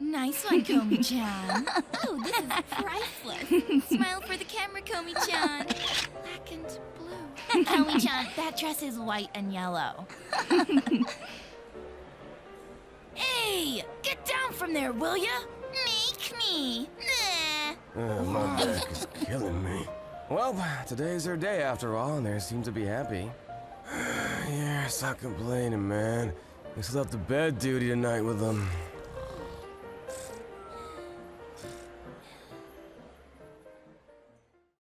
Nice one, Komi-chan. Oh, this is priceless. Smile for the camera, Komi-chan. Black and blue. Komi-chan, that dress is white and yellow. Hey, get down from there, will ya? Make me. Nah. My back is killing me. Well, today's their day after all, and they seem to be happy. Yeah, stop complaining, man. We still have the bed duty tonight with them.